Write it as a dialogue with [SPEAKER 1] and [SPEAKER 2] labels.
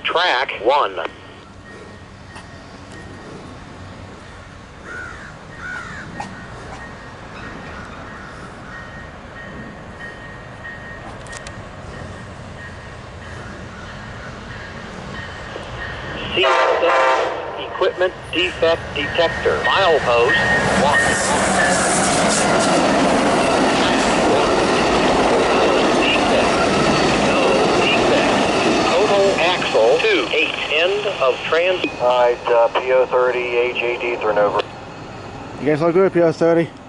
[SPEAKER 1] track 1. C7 equipment defect detector. Milepost 1. Axle 2, 8, end of trans.
[SPEAKER 2] Alright, P030, HAD, turn over.
[SPEAKER 3] You guys all good, P030?